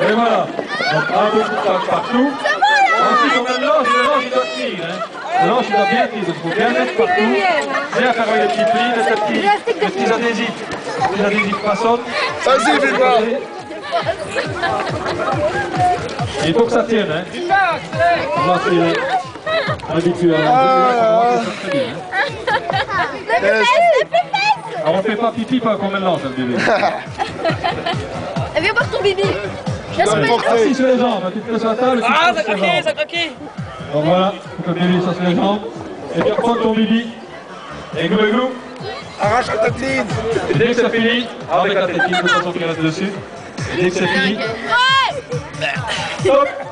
Et voilà. Donc un peu de contact partout. Ensuite on met le lance il doit tenir. Hein. Le lance il doit bien tenir, donc il faut bien mettre partout. Bien faire les petits plis, les petits adhésifs. Les adhésifs façonnent. Vas-y, Vilma. Il faut que ça tienne. Hein. On va c'est habitué à la alors on fait pas pipi pas qu'on met le lance le bébé. Viens voir ton bébé. Assis sur les jambes, tu te mets sur la table. Ah, ça craquait, ça craquait. Donc voilà, faut que le bébé soit sur les jambes. Et puis reprends ton bibi. Et glou. Arrache la tatine. Et dès que c'est fini, avec la tétine, de toute façon qu'il reste dessus. Et dès que c'est fini, stop.